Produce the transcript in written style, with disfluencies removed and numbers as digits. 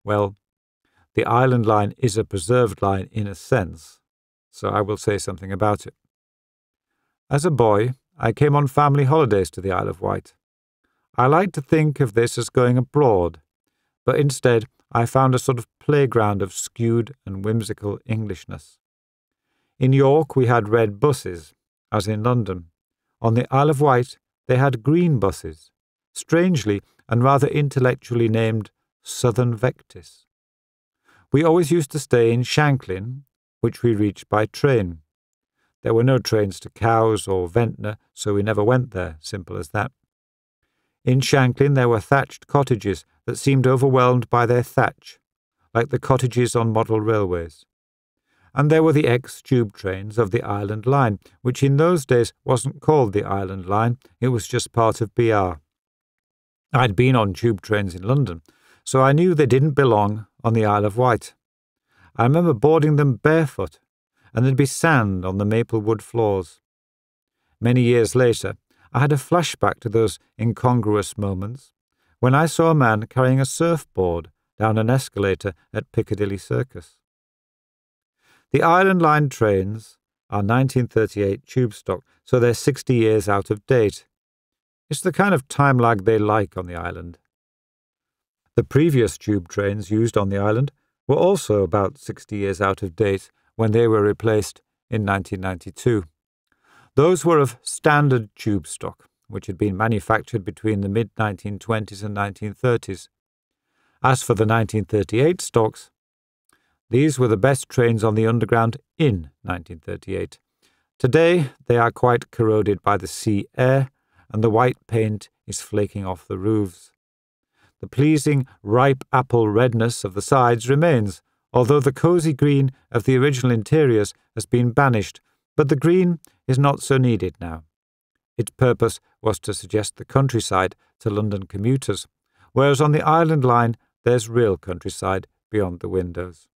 Well, the Island Line is a preserved line in a sense, so I will say something about it. As a boy, I came on family holidays to the Isle of Wight. I like to think of this as going abroad, but instead I found a sort of playground of skewed and whimsical Englishness. In York we had red buses, as in London. On the Isle of Wight they had green buses, strangely and rather intellectually named Southern Vectis. We always used to stay in Shanklin, which we reached by train. There were no trains to Cowes or Ventnor, so we never went there, simple as that. In Shanklin there were thatched cottages that seemed overwhelmed by their thatch, like the cottages on model railways. And there were the ex-tube trains of the Island Line, which in those days wasn't called the Island Line, it was just part of BR. I'd been on tube trains in London, so I knew they didn't belong on the Isle of Wight. I remember boarding them barefoot, and there'd be sand on the maple wood floors. Many years later, I had a flashback to those incongruous moments when I saw a man carrying a surfboard down an escalator at Piccadilly Circus. The Island Line trains are 1938 tube stock, so they're 60 years out of date. It's the kind of time lag they like on the island. The previous tube trains used on the island were also about 60 years out of date when they were replaced in 1992. Those were of standard tube stock, which had been manufactured between the mid-1920s and 1930s. As for the 1938 stocks, these were the best trains on the Underground in 1938. Today they are quite corroded by the sea air, and the white paint is flaking off the roofs. The pleasing ripe apple redness of the sides remains, although the cosy green of the original interiors has been banished, but the green is not so needed now. Its purpose was to suggest the countryside to London commuters, whereas on the Island Line there's real countryside beyond the windows.